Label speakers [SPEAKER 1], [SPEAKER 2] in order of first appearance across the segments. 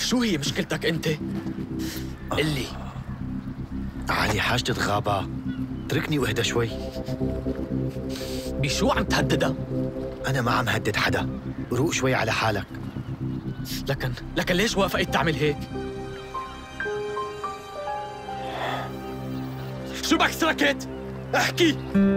[SPEAKER 1] شو هي مشكلتك انت؟ قلي.
[SPEAKER 2] علي حاجة غابة، اتركني واهدى شوي.
[SPEAKER 1] بشو عم تهددها؟
[SPEAKER 2] أنا ما عم هدد حدا، روق شوي على حالك.
[SPEAKER 1] لكن ليش وافقت تعمل هيك؟ شو بك سركت؟ احكي.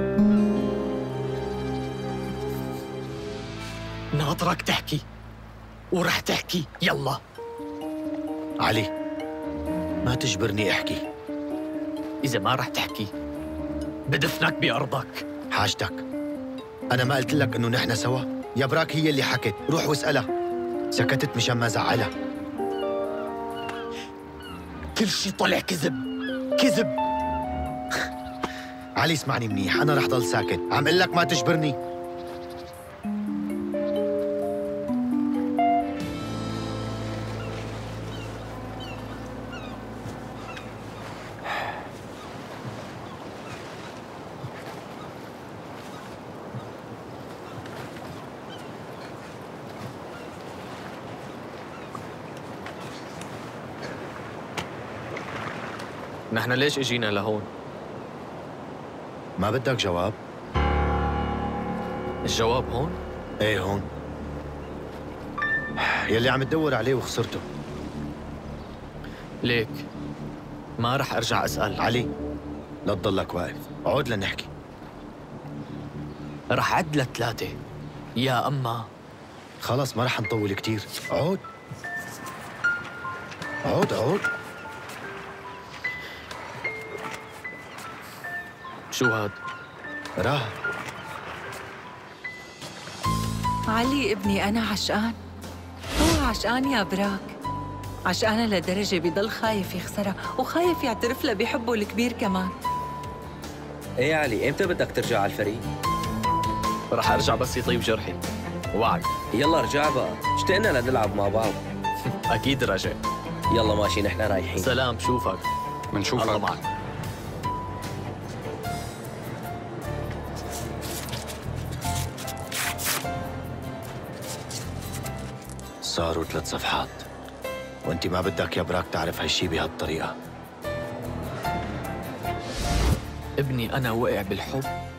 [SPEAKER 1] ناطرك تحكي ورح تحكي، يلا.
[SPEAKER 2] علي ما تجبرني احكي.
[SPEAKER 1] إذا ما رح تحكي بدفنك بأرضك.
[SPEAKER 2] حاجتك، أنا ما قلت لك إنه نحن سوا؟ يا براك هي اللي حكت، روح واسألها. سكتت مشان ما زعلها.
[SPEAKER 1] كل شي طلع كذب كذب.
[SPEAKER 2] علي اسمعني منيح، أنا رح ضل ساكت، عم قل لك ما تجبرني.
[SPEAKER 1] نحن ليش اجينا لهون؟
[SPEAKER 2] ما بدك جواب؟
[SPEAKER 1] الجواب هون؟
[SPEAKER 2] ايه هون. يلي عم تدور عليه وخسرته.
[SPEAKER 1] ليك ما رح ارجع اسأل.
[SPEAKER 2] علي لا تضلك واقف، عود لنحكي.
[SPEAKER 1] رح عد لثلاثة يا أما.
[SPEAKER 2] خلص ما رح نطول كتير، عود عود عود.
[SPEAKER 1] شو هاد؟
[SPEAKER 2] راح.
[SPEAKER 3] علي ابني أنا عشقان. هو عشقان يا براك، عشقانة لدرجة بيضل خايف يخسرها وخايف يعترف لها بحبه الكبير كمان.
[SPEAKER 4] ايه يا علي، امتى بدك ترجع على الفريق؟
[SPEAKER 1] رح ارجع بس يطيب جرحي، وعد.
[SPEAKER 4] يلا ارجع بقى، اشتقنا لنلعب مع بعض.
[SPEAKER 1] اكيد راجع.
[SPEAKER 4] يلا ماشي، نحن رايحين.
[SPEAKER 1] سلام، بشوفك.
[SPEAKER 5] منشوفك.
[SPEAKER 1] الله معك.
[SPEAKER 2] صاروا 3 صفحات وانت ما بدك يا براك تعرف هالشي بهالطريقة.
[SPEAKER 1] ابني أنا وقع بالحب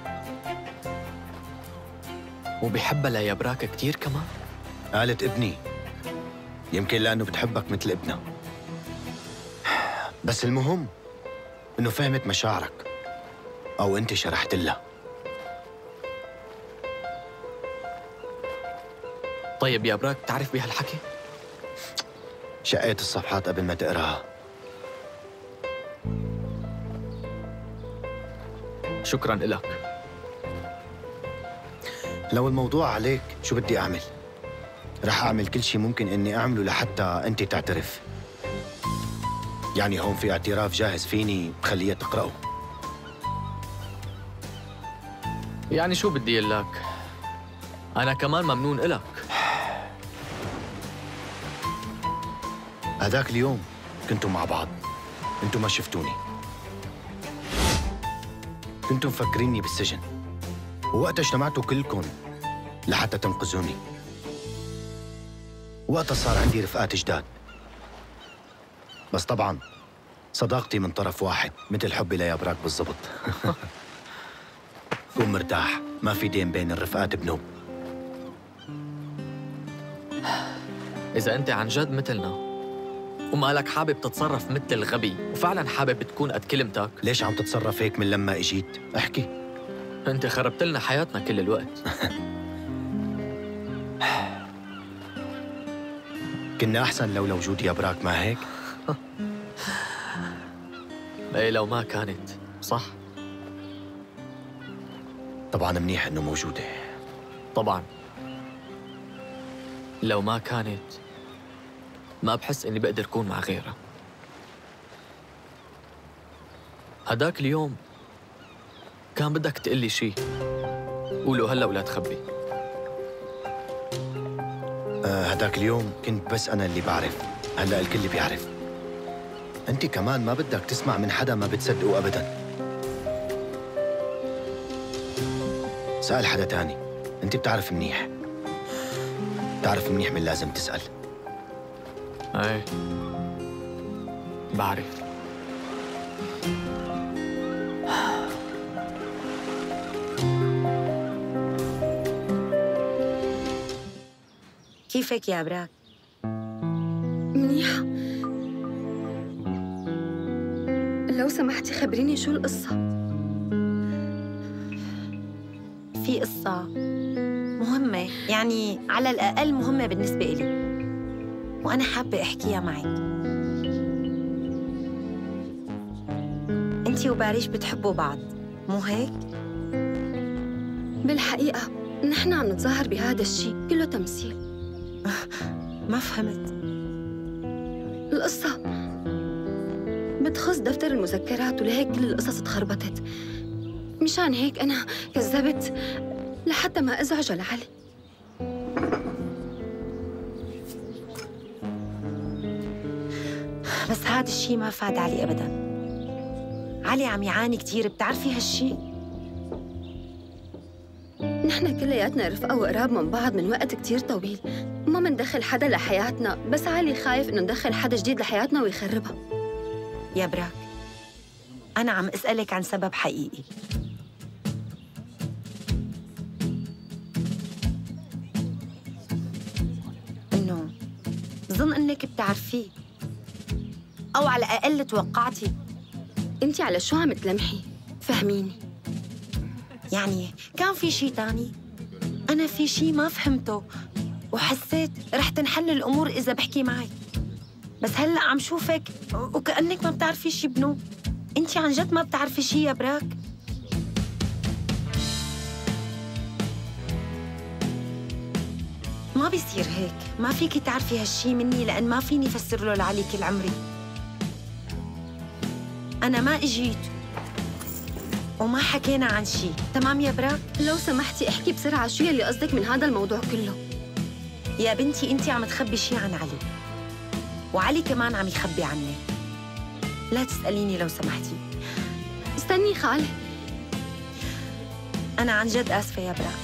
[SPEAKER 1] وبحبها ليا براك كتير كمان.
[SPEAKER 2] قالت ابني، يمكن لأنه بتحبك مثل ابنها، بس المهم إنه فهمت مشاعرك أو أنت شرحت لها.
[SPEAKER 1] طيب يا براك تعرف بهالحكي؟
[SPEAKER 2] شقيت الصفحات قبل ما تقراها.
[SPEAKER 1] شكراً إلك.
[SPEAKER 2] لو الموضوع عليك شو بدي أعمل؟ رح أعمل كل شي ممكن إني أعمله لحتى أنت تعترف. يعني هون في اعتراف جاهز فيني خليها تقرأه.
[SPEAKER 1] يعني شو بدي أقول لك؟ أنا كمان ممنون إلك.
[SPEAKER 2] هذاك اليوم كنتوا مع بعض، انتوا ما شفتوني. كنتوا مفكريني بالسجن، ووقتها اجتمعتوا كلكم لحتى تنقذوني. وقتها صار عندي رفقات جداد، بس طبعاً صداقتي من طرف واحد مثل حبي ليا براك بالضبط. كون مرتاح، ما في دين بين الرفقات بنوب.
[SPEAKER 1] إذا أنت عن جد مثلنا ومالك حابب تتصرف مثل الغبي وفعلاً حابب تكون قد كلمتك،
[SPEAKER 2] ليش عم تتصرف هيك من لما اجيت؟ احكي.
[SPEAKER 1] أنت خربت لنا حياتنا كل الوقت.
[SPEAKER 2] كنا أحسن لولا وجودي يا براك، ما هيك؟
[SPEAKER 1] إيه لو ما كانت، صح؟
[SPEAKER 2] طبعاً منيح إنه موجودة.
[SPEAKER 1] طبعاً. لو ما كانت ما بحس إني بقدر أكون مع غيرها. هداك اليوم كان بدك تقلي شي، قوله هلا ولا تخبي.
[SPEAKER 2] هداك اليوم كنت بس أنا اللي بعرف، هلأ الكل بيعرف. أنت كمان ما بدك تسمع من حدا ما بتصدقه أبداً. سأل حدا تاني، أنت بتعرف منيح. بتعرف منيح من لازم تسأل.
[SPEAKER 1] ايه بعرف.
[SPEAKER 5] كيفك يا براك؟
[SPEAKER 6] منيحة. لو سمحتي خبريني شو القصة؟
[SPEAKER 5] في قصة مهمة، يعني على الأقل مهمة بالنسبة إلي، وأنا حابة أحكيها معك. أنتي وباريش بتحبوا بعض، مو هيك؟
[SPEAKER 6] بالحقيقة نحن عم نتظاهر بهذا الشيء كله تمثيل.
[SPEAKER 5] ما فهمت.
[SPEAKER 6] القصة بتخص دفتر المذكرات، ولهيك كل القصص تخربطت. مشان هيك أنا كذبت لحتى ما أزعج لعلي.
[SPEAKER 5] بس هذا الشيء ما فاد علي أبداً. علي عم يعاني كتير، بتعرفي هالشيء؟
[SPEAKER 6] نحن كلياتنا رفقة وقراب من بعض من وقت كتير طويل، وما مندخل حدا لحياتنا، بس علي خايف إنه ندخل حدا جديد لحياتنا ويخربها.
[SPEAKER 5] يا براك، أنا عم أسألك عن سبب حقيقي. إنه بظن إنك بتعرفيه، أو على الأقل توقعتي.
[SPEAKER 6] أنتِ على شو عم تلمحي؟ فهميني.
[SPEAKER 5] يعني كان في شيء تاني؟ أنا في شيء ما فهمته، وحسيت رح تنحل الأمور إذا بحكي معك. بس هلأ عم شوفك وكأنك ما بتعرفي شيء بنو. أنتِ عن جد ما بتعرفي شيء يا براك؟ ما بيصير هيك، ما فيكي تعرفي هالشي مني، لأن ما فيني فسر له لعلي كل عمري. أنا ما إجيت وما حكينا عن شي، تمام يا براك؟
[SPEAKER 6] لو سمحتي احكي بسرعة، شو يلي قصدك من هذا الموضوع كله؟
[SPEAKER 5] يا بنتي أنتِ عم تخبي شي عن علي، وعلي كمان عم يخبي عنك. لا تسأليني لو سمحتي.
[SPEAKER 6] استني خالي.
[SPEAKER 5] أنا عن جد آسفة يا براك.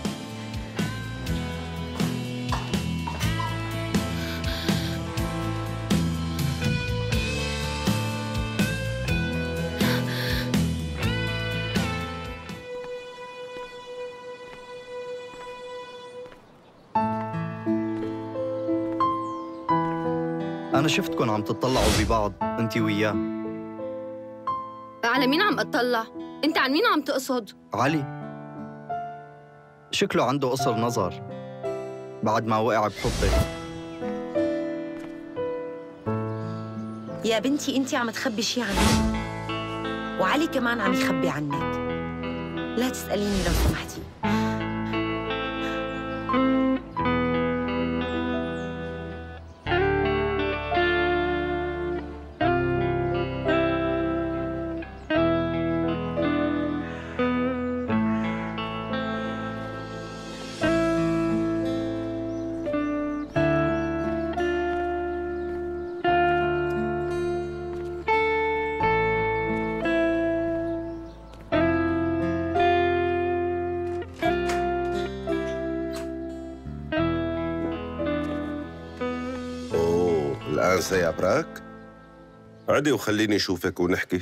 [SPEAKER 7] أنا شفتكن عم تطلعوا ببعض أنتِ وياه.
[SPEAKER 6] على مين عم أطلع؟ أنت عن مين عم تقصد؟
[SPEAKER 7] علي شكله عنده قصر نظر بعد ما وقع بحبك.
[SPEAKER 5] يا بنتي أنتِ عم تخبي شي عني، وعلي كمان عم يخبي عنك. لا تسأليني لو سمحتي.
[SPEAKER 8] الآنسة يا براك؟ عدي وخليني أشوفك ونحكي.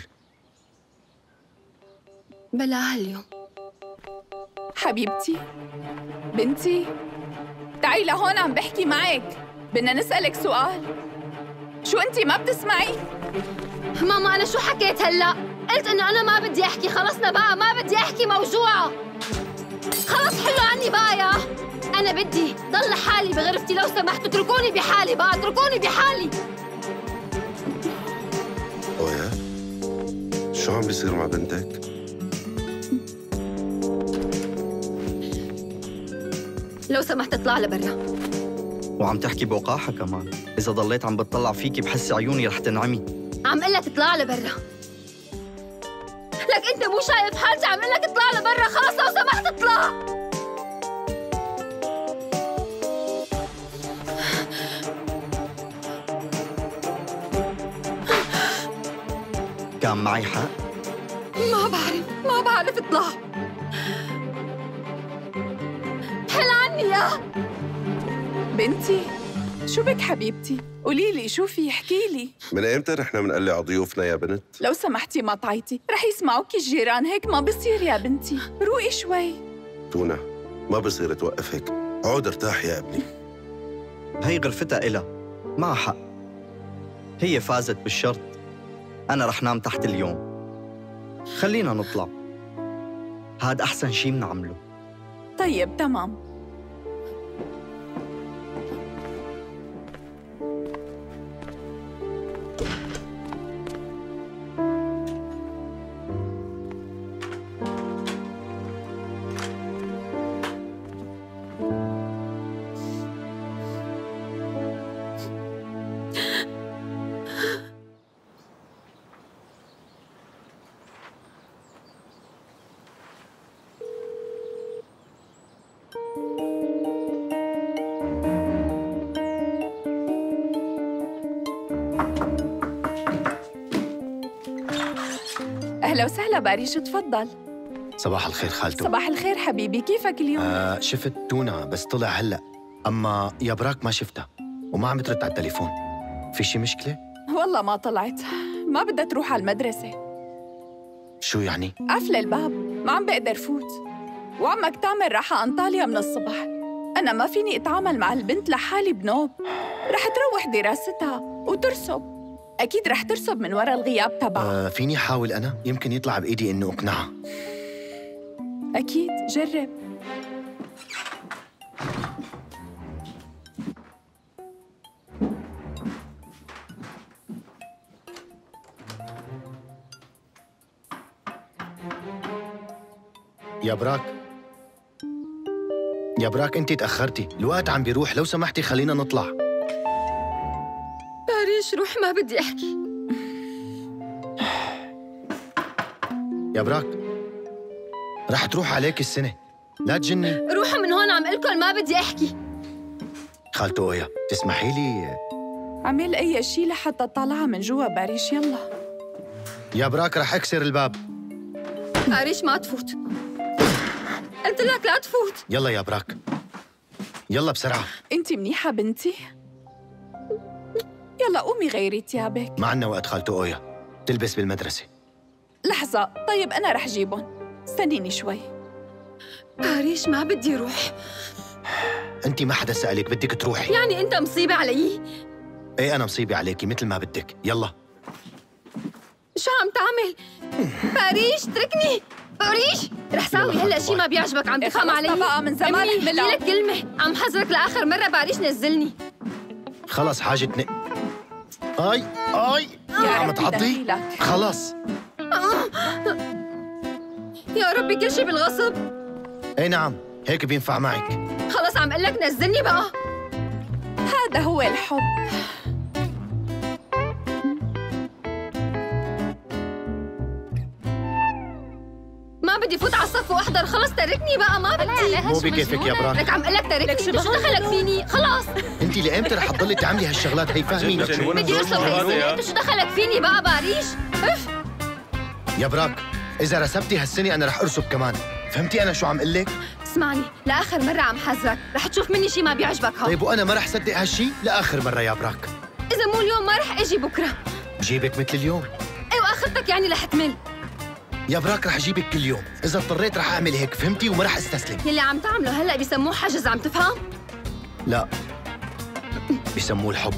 [SPEAKER 6] بلا هاليوم.
[SPEAKER 9] حبيبتي، بنتي، تعي لهون عم بحكي معك. بدنا نسألك سؤال. شو أنتي ما بتسمعي؟
[SPEAKER 6] ماما أنا شو حكيت هلأ؟ قلت إنه أنا ما بدي أحكي، خلصنا بقى، ما بدي أحكي، موجوعة. خلص حلوا عني بقى يا. أنا بدي ضل حالي بغرفتي لو سمحتوا، اتركوني بحالي بقى، اتركوني بحالي.
[SPEAKER 8] أويا، شو عم بيصير مع بنتك؟
[SPEAKER 6] لو سمحت اطلع لبرا.
[SPEAKER 7] وعم تحكي بوقاحة كمان. إذا ضليت عم بتطلع فيكي بحس عيوني رح تنعمي.
[SPEAKER 6] عم قلك اطلع لبرا. لك أنت مو شايف حالتي، عم قلك اطلع لبرا، خلص لو سمحت اطلع.
[SPEAKER 7] كان معي حق؟
[SPEAKER 6] ما بعرف اطلع. حل عني يا
[SPEAKER 9] بنتي، شو بك حبيبتي؟ قولي لي شو في، احكي لي.
[SPEAKER 8] من ايمتى نحن بنقلع على ضيوفنا يا بنت؟
[SPEAKER 9] لو سمحتي ما طعيتي، رح يسمعوكي الجيران، هيك ما بصير يا بنتي، روقي شوي.
[SPEAKER 8] تونا ما بصير توقف هيك، عود ارتاح يا ابني.
[SPEAKER 7] هي غرفتها إلها، معها حق. هي فازت بالشرط. أنا رح نام تحت اليوم. خلينا نطلع، هاد أحسن شي منعمله.
[SPEAKER 9] طيب تمام. أهلا وسهلا باريش، تفضل.
[SPEAKER 2] صباح الخير خالته.
[SPEAKER 9] صباح الخير حبيبي، كيفك اليوم؟
[SPEAKER 2] شفت تونا بس طلع هلأ، أما يا براك ما شفتها وما عم ترد على التليفون. في شي مشكلة؟
[SPEAKER 9] والله ما طلعت، ما بدها تروح على المدرسة.
[SPEAKER 2] شو يعني؟
[SPEAKER 9] قافلة الباب، ما عم بقدر فوت. وعمك تامر راح على أنطاليا من الصبح. أنا ما فيني أتعامل مع البنت لحالي بنوب. رح تروح دراستها وترسب. أكيد رح ترسب من وراء الغياب تبعها.
[SPEAKER 2] فيني حاول أنا؟ يمكن يطلع بإيدي إنه أقنعها.
[SPEAKER 9] أكيد، جرب.
[SPEAKER 2] يا براك يا براك، أنت تأخرتي، الوقت عم بيروح، لو سمحتي خلينا نطلع.
[SPEAKER 6] باريش روح، ما بدي أحكي.
[SPEAKER 2] يا براك رح تروح عليك السنة، لا تجني.
[SPEAKER 6] روحوا من هون، عم قلكن ما بدي أحكي.
[SPEAKER 2] خالته أويا تسمحي لي؟
[SPEAKER 9] عمل أي شيء لحتى طالعها من جوا باريش، يلا.
[SPEAKER 2] يا براك رح أكسر الباب.
[SPEAKER 6] باريش ما تفوت، قلت لك لا تفوت.
[SPEAKER 2] يلا يا براك، يلا بسرعة.
[SPEAKER 9] أنت منيحة بنتي؟ يلا قومي غيري ثيابك.
[SPEAKER 2] ما عنا وقت خالته أويا، تلبس بالمدرسة.
[SPEAKER 9] لحظة، طيب أنا رح جيبهم، استنيني شوي.
[SPEAKER 6] باريش ما بدي روح.
[SPEAKER 2] أنت ما حدا سألك بدك تروحي.
[SPEAKER 6] يعني أنت مصيبة علي؟
[SPEAKER 2] إيه أنا مصيبة عليكي مثل ما بدك، يلا.
[SPEAKER 6] شو عم تعمل؟ باريش اتركني، باريش. رح ساوي هلا شيء ما بيعجبك، عم تفهم علي؟
[SPEAKER 9] بقى من زمان
[SPEAKER 6] أمي لك كلمة، عم حذرك لآخر مرة باريش، نزلني.
[SPEAKER 2] خلص حاجتني. آي عم تعضي؟ خلص.
[SPEAKER 6] يا ربي كل شيء بالغصب.
[SPEAKER 2] اي نعم، هيك بينفع معك.
[SPEAKER 6] خلص عم قلك نزلني بقى.
[SPEAKER 9] هذا هو الحب.
[SPEAKER 6] ما بدي فوت على الصف واحضر، خلص تركني بقى، ما بدي.
[SPEAKER 2] مو بكيفك يا براك.
[SPEAKER 6] لك عم قلك تركني، شو دخلك فيني؟ خلاص.
[SPEAKER 2] انت لامتى رح تضلي تعملي هالشغلات هي؟ فاهميني.
[SPEAKER 6] بدي ارسم هالسنة، انت شو دخلك فيني بقى باريش؟
[SPEAKER 2] يا براك اذا رسبتي هالسنة انا رح ارسب كمان، فهمتي انا شو عم قلك؟
[SPEAKER 6] اسمعني، لاخر مرة عم حذرك، رح تشوف مني شيء ما بيعجبك. ها
[SPEAKER 2] طيب وانا ما رح صدق هالشي لاخر مرة يا براك.
[SPEAKER 6] اذا مو اليوم ما رح اجي بكره.
[SPEAKER 2] بجيبك مثل اليوم.
[SPEAKER 6] ايوه اخرتك يعني رح تمل.
[SPEAKER 2] يا براك رح اجيبك كل يوم، اذا اضطريت رح اعمل هيك، فهمتي؟ وما رح استسلم.
[SPEAKER 6] يلي عم تعمله هلا بيسموه حجز، عم تفهم؟
[SPEAKER 2] لا، بيسموه الحب.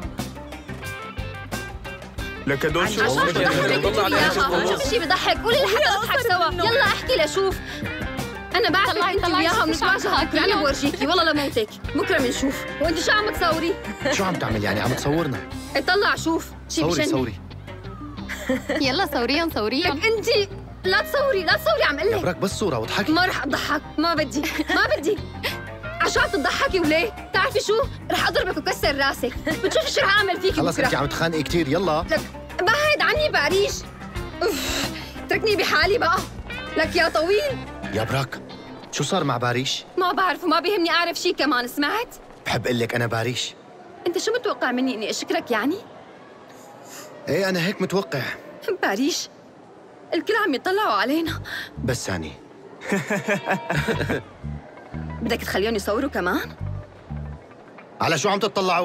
[SPEAKER 10] لك هدول شو
[SPEAKER 6] شو شيء بضحك؟ قولي لحتى نضحك سوا، يلا احكي لشوف. انا بعرفك انت وياها بنتواجه بكره، انا بورجيكي والله لموتك، بكره بنشوف. وانت شو عم تصوري؟
[SPEAKER 2] شو عم تعمل يعني؟ عم تصورنا؟
[SPEAKER 6] اطلع شوف شي بشني.
[SPEAKER 2] صوري
[SPEAKER 6] يلا صوريهم لك انت. لا تصوري عم قلك.
[SPEAKER 2] يا براك بس صورة واضحكي.
[SPEAKER 6] ما رح اضحك، ما بدي. عشان تضحكي وليه؟ بتعرفي شو؟ رح اضربك وكسر راسك، بتشوفي شو رح اعمل فيكي
[SPEAKER 2] خلص
[SPEAKER 6] بكره.
[SPEAKER 2] انت عم تخانقي كثير، يلا.
[SPEAKER 6] لك بعد عني باريش. تركني بحالي بقى. لك يا طويل.
[SPEAKER 2] يا براك شو صار مع باريش؟
[SPEAKER 6] ما بعرف وما بيهمني اعرف شيء كمان، سمعت؟
[SPEAKER 2] بحب اقول لك انا باريش.
[SPEAKER 6] انت شو متوقع مني، اني اشكرك يعني؟
[SPEAKER 2] ايه انا هيك متوقع.
[SPEAKER 6] باريش الكل عم يطلعوا علينا.
[SPEAKER 2] بس ثاني.
[SPEAKER 6] بدك تخليهم يصوروا كمان؟
[SPEAKER 2] على شو عم تطلعوا؟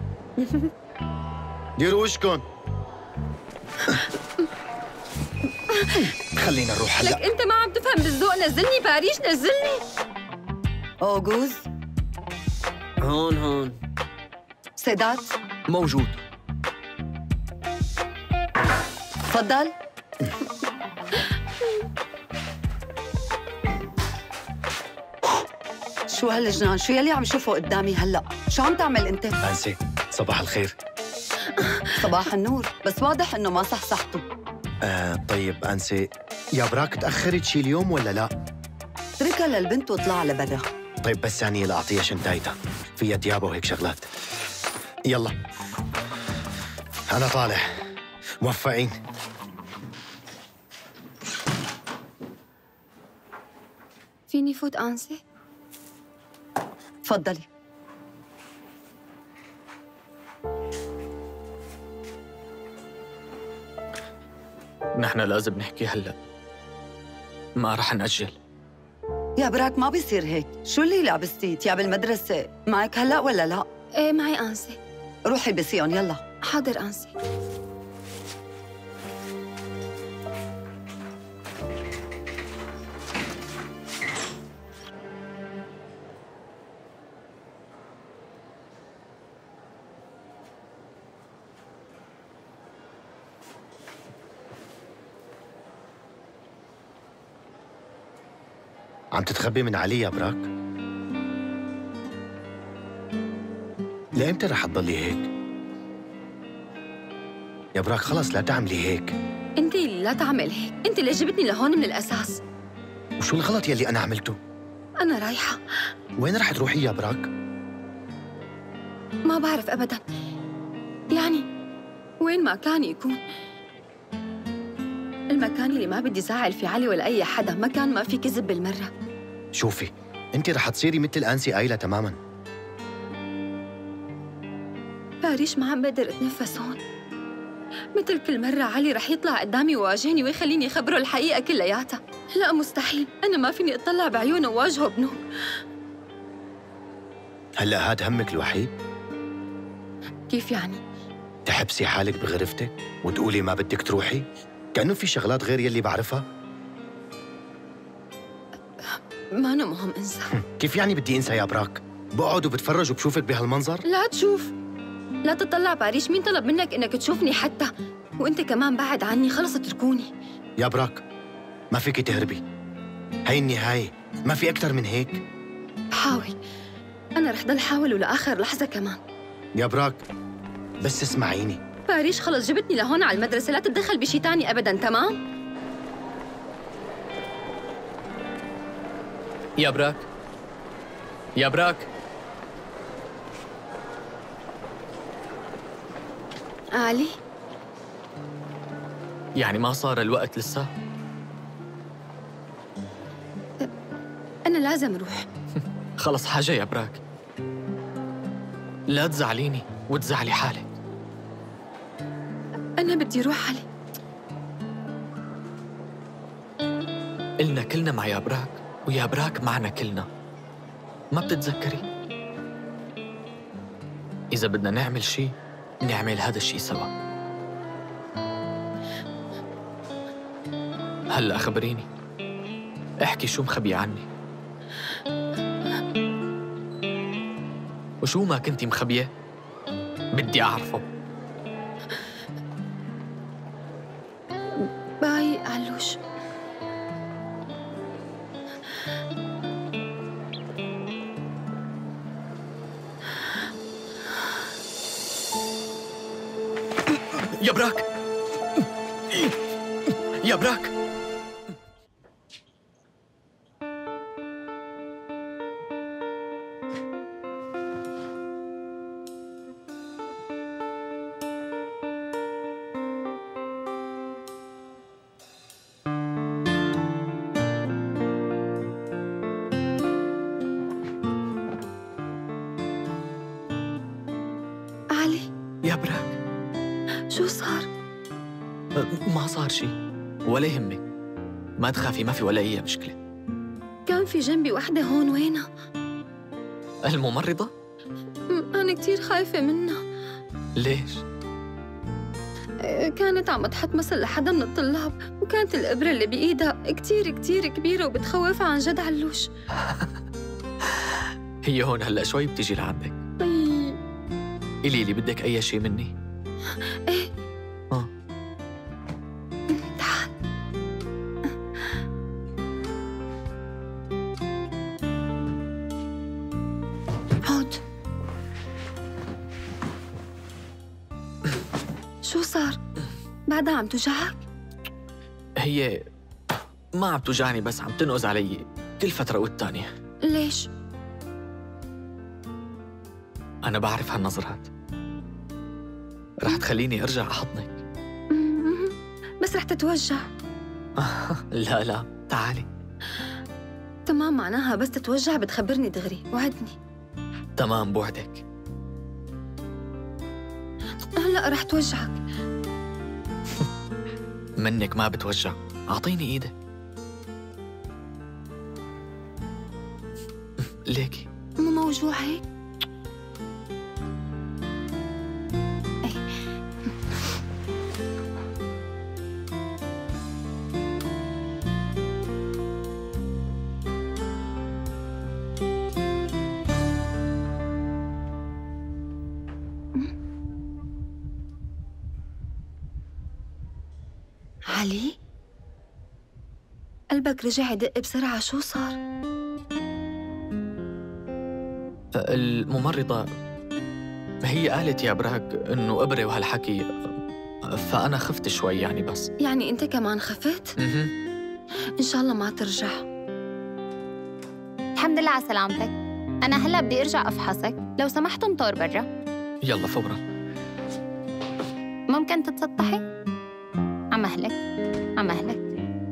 [SPEAKER 2] ديروا وشكن. خلينا نروح هلا.
[SPEAKER 3] لك انت ما عم تفهم بالذوق. نزلني باريش، نزلني.
[SPEAKER 11] اوغوز
[SPEAKER 4] هون
[SPEAKER 11] سادات
[SPEAKER 1] موجود.
[SPEAKER 11] تفضل. شو هالجنان؟ شو يلي عم شوفه قدامي هلا؟ شو عم تعمل انت؟
[SPEAKER 2] أنسي، صباح الخير.
[SPEAKER 11] صباح النور، بس واضح انه ما صحصحته.
[SPEAKER 2] طيب أنسي، يا براك تأخرت شي اليوم ولا لا؟
[SPEAKER 11] اتركها للبنت واطلع لبرا.
[SPEAKER 2] طيب بس ثانية لأعطيها شنطايتها، فيها تيابها وهيك شغلات. يلا أنا طالع. موفقين.
[SPEAKER 6] فيني فوت أنسة؟
[SPEAKER 11] تفضلي.
[SPEAKER 1] نحن لازم نحكي هلا، ما رح نأجل.
[SPEAKER 11] يا براك ما بيصير هيك. شو اللي لابستي؟ تياب المدرسة معك هلا ولا لا؟
[SPEAKER 6] ايه معي أنسة.
[SPEAKER 11] روحي بسيون يلا.
[SPEAKER 6] حاضر أنسة.
[SPEAKER 2] عم تتخبي من علي يا براك؟ لإمتى رح تضلي هيك؟ يا براك خلص لا تعملي هيك.
[SPEAKER 6] انت اللي لا تعمل هيك، انت اللي جبتني لهون من الأساس.
[SPEAKER 2] وشو الغلط يلي أنا عملته؟
[SPEAKER 6] أنا رايحة.
[SPEAKER 2] وين رح تروحي يا براك؟
[SPEAKER 6] ما بعرف أبداً. يعني وين ما كان يكون. المكان اللي ما بدي زعل فيه علي ولا أي حدا، مكان ما في كذب بالمرة.
[SPEAKER 2] شوفي، أنت رح تصيري مثل أنسي آيلة تماماً.
[SPEAKER 6] باريش ما عم بقدر أتنفس هون. مثل كل مرة علي رح يطلع قدامي ويواجهني ويخليني خبره الحقيقة كلياتها. لا مستحيل، أنا ما فيني أطلع بعيونه وواجهه بنور.
[SPEAKER 2] هلأ هاد همك الوحيد؟
[SPEAKER 6] كيف يعني؟
[SPEAKER 2] تحبسي حالك بغرفتك وتقولي ما بدك تروحي؟ كأنه في شغلات غير يلي بعرفها؟
[SPEAKER 6] ما أنا مهم انسى.
[SPEAKER 2] كيف يعني بدي انسى يا براك؟ بقعد وبتفرج وبشوفك بهالمنظر؟
[SPEAKER 6] لا تشوف، لا تطلع باريش. مين طلب منك إنك تشوفني حتى؟ وأنت كمان بعد عني. خلص اتركوني.
[SPEAKER 2] يا براك ما فيك تهربي، هي النهاية، ما في أكتر من هيك.
[SPEAKER 6] بحاول، أنا رح ضل حاول ولآخر لحظة كمان.
[SPEAKER 2] يا براك بس اسمعيني.
[SPEAKER 6] باريش خلص جبتني لهون على المدرسة، لا تتدخل بشي تاني أبداً، تمام؟
[SPEAKER 1] يا براك، يا براك.
[SPEAKER 6] علي،
[SPEAKER 1] يعني ما صار الوقت لسه؟
[SPEAKER 6] أنا لازم أروح.
[SPEAKER 1] خلص حاجة يا براك، لا تزعليني وتزعلي حالك.
[SPEAKER 6] أنا بدي أروح علي.
[SPEAKER 1] إلنا كلنا مع يا براك، ويا براك معنا كلنا. ما بتتذكري؟ إذا بدنا نعمل شي نعمل هذا الشي سوا. هلأ خبريني، احكي شو مخبي عني، وشو ما كنتي مخبية بدي أعرفه.
[SPEAKER 6] باي علوش.
[SPEAKER 1] يا براك، يا براك.
[SPEAKER 6] علي،
[SPEAKER 1] يا براك،
[SPEAKER 6] شو صار؟
[SPEAKER 1] ما صار شي ولا يهمك، ما تخافي، ما في ولا أي مشكلة.
[SPEAKER 6] كان في جنبي وحدة هون، وينها؟
[SPEAKER 1] الممرضة؟
[SPEAKER 6] كان كتير خايفة منها.
[SPEAKER 1] ليش؟
[SPEAKER 6] كانت عم تحط لحدا من الطلاب، وكانت الإبرة اللي بإيدها كتير كتير كبيرة وبتخوفها عن جد علوش.
[SPEAKER 1] هي هون هلأ شوي بتيجي لعندك. قولي لي بدك أي شيء مني؟
[SPEAKER 6] إيه. تعال. عود. شو صار؟ بعدها عم توجعك؟
[SPEAKER 1] هي ما عم توجعني، بس عم تنقز علي كل فترة والتانية.
[SPEAKER 6] ليش؟
[SPEAKER 1] أنا بعرف هالنظرات رح تخليني أرجع أحضنك.
[SPEAKER 6] بس رح تتوجع.
[SPEAKER 1] لا لا، تعالي.
[SPEAKER 6] تمام، معناها بس تتوجع بتخبرني دغري، وعدني.
[SPEAKER 1] تمام، بوعدك.
[SPEAKER 6] هلأ رح توجعك.
[SPEAKER 1] منك ما بتوجع، أعطيني إيدك. ليكي
[SPEAKER 6] مو موجوع هيك؟ علي؟ قلبك رجع يدق بسرعة، شو صار؟
[SPEAKER 1] الممرضة هي قالت يا براك إنه إبرة وهالحكي، فأنا خفت شوي يعني. بس
[SPEAKER 6] يعني أنت كمان خفت؟ إن شاء الله ما ترجع.
[SPEAKER 12] الحمد لله على سلامتك. أنا هلأ بدي أرجع أفحصك، لو سمحت انطر برا.
[SPEAKER 1] يلا فورا.
[SPEAKER 12] ممكن تتسطحي؟ عمهلك عمهلك.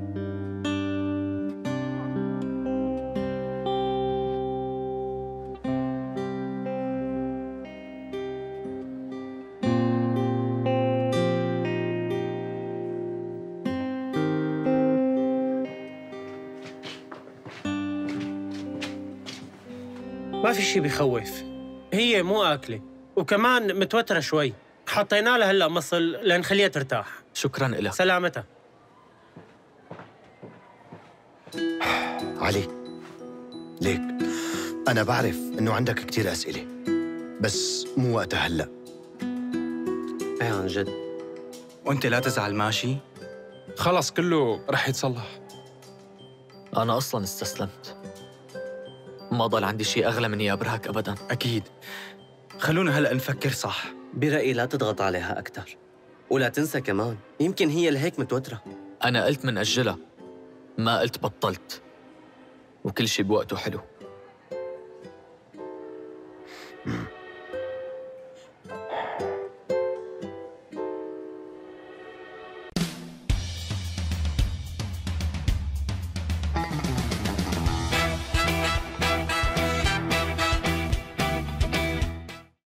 [SPEAKER 13] ما في شي بخوف، هي مو آكلة وكمان متوترة شوي. حطينا لها هلأ مصل لنخليها ترتاح.
[SPEAKER 1] شكراً لك.
[SPEAKER 13] سلامتها.
[SPEAKER 2] علي، ليك أنا بعرف إنه عندك كتير أسئلة، بس مو وقتها هلأ.
[SPEAKER 4] إيه عن جد.
[SPEAKER 10] وأنت لا تزعل، ماشي؟ خلص كله رح يتصلح.
[SPEAKER 1] أنا أصلاً استسلمت، ما ضل عندي شيء أغلى من يا براك أبداً.
[SPEAKER 10] أكيد. خلونا هلأ نفكر صح.
[SPEAKER 4] برأيي لا تضغط عليها أكتر، ولا تنسى كمان يمكن هي لهيك متوترة.
[SPEAKER 1] أنا قلت من أجلها، ما قلت بطلت، وكل شيء بوقته حلو.